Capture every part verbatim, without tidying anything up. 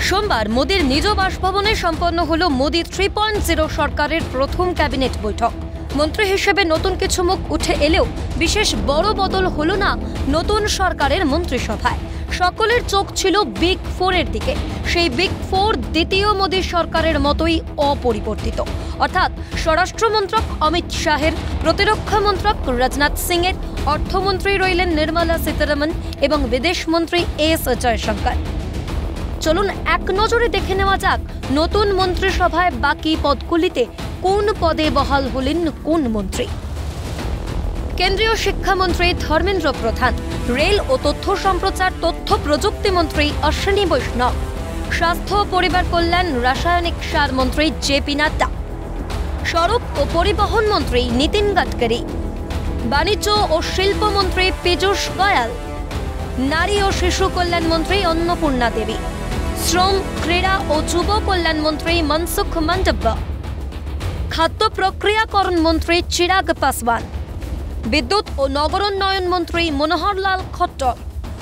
সোমবার মোদির নিজ বাসভবনে সম্পন্ন হলো মোদি থ্রি পয়েন্ট জিরো সরকারের প্রথম ক্যাবিনেট বৈঠক। মন্ত্রী হিসেবে নতুন কিছু মুখ উঠে এলেও বিশেষ বড় বদল হলো না নতুন সরকারের মন্ত্রিসভায়। সকলের চোখ ছিল বিগ ফোরের দিকে। সেই বিগ ফোর দ্বিতীয় মোদী সরকারের মতোই অপরিবর্তিত, অর্থাৎ স্বরাষ্ট্রমন্ত্রক অমিত শাহের, প্রতিরক্ষা মন্ত্রক রাজনাথ সিং এর, অর্থমন্ত্রী রইলেন নির্মলা সীতারমন এবং বিদেশমন্ত্রী এস জয়শঙ্কর। চলুন এক নজরে দেখে নেওয়া যাক নতুন মন্ত্রিসভায় বাকি পদগুলিতে কোন পদে বহাল হলেন কোন মন্ত্রী। কেন্দ্রীয় শিক্ষামন্ত্রী ধর্মেন্দ্র প্রধান, রেল ও তথ্য সম্প্রচার তথ্য প্রযুক্তি মন্ত্রী অশ্বিনী বৈষ্ণব, স্বাস্থ্য ও পরিবার কল্যাণ রাসায়নিক সার মন্ত্রী জে পি নাড্ডা, সড়ক ও পরিবহন মন্ত্রী নীতিন গডকরি, বাণিজ্য ও শিল্প মন্ত্রী পীযূষ গোয়েল, নারী ও শিশু কল্যাণ মন্ত্রী অন্নপূর্ণা দেবী, শ্রম, ক্রীড়া ও যুব কল্যাণ মন্ত্রী মনসুখ মান্ডব্য, খাদ্য প্রক্রিয়াকরণ মন্ত্রী চিরাগ পাসওয়ান, বিদ্যুৎ ও নগরোন্নয়ন মন্ত্রী মনোহরলাল খট্টর,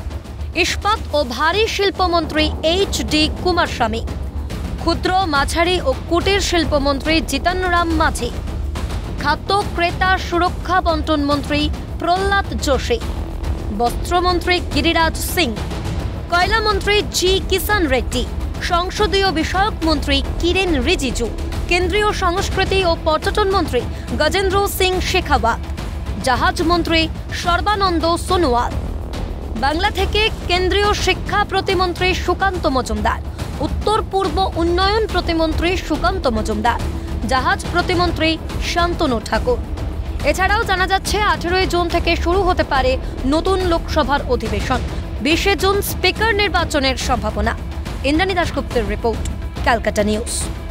ইস্পাত ও ভারী শিল্প মন্ত্রী এইচ ডি কুমারস্বামী, ক্ষুদ্র, মাঝারি ও কুটির শিল্পমন্ত্রী জিতন রাম মাঝি, খাদ্য ক্রেতা সুরক্ষা বন্টন মন্ত্রী প্রহ্লাদ যোশী, বস্ত্রমন্ত্রী গিরিরাজ সিং, কয়লা মন্ত্রী জি কিষান রেড্ডি, সংসদীয় বিষয়ক মন্ত্রী কিরেন রিজিজু, কেন্দ্রীয় সংস্কৃতি ও পর্যটন মন্ত্রী গজেন্দ্র সিং শেখাওয়াত, জাহাজ মন্ত্রী সর্বানন্দ সোনোয়াল, বাংলা থেকে কেন্দ্রীয় শিক্ষা প্রতিমন্ত্রী সুকান্ত মজুমদার, উত্তর পূর্ব উন্নয়ন প্রতিমন্ত্রী সুকান্ত মজুমদার, জাহাজ প্রতিমন্ত্রী শান্তনু ঠাকুর। এছাড়াও জানা যাচ্ছে আঠেরোই জুন থেকে শুরু হতে পারে নতুন লোকসভার অধিবেশন। বিশে জুন স্পিকার নির্বাচনের সম্ভাবনা। ইন্দ্রাণী দাশগুপ্তের রিপোর্ট, ক্যালকাটা নিউজ।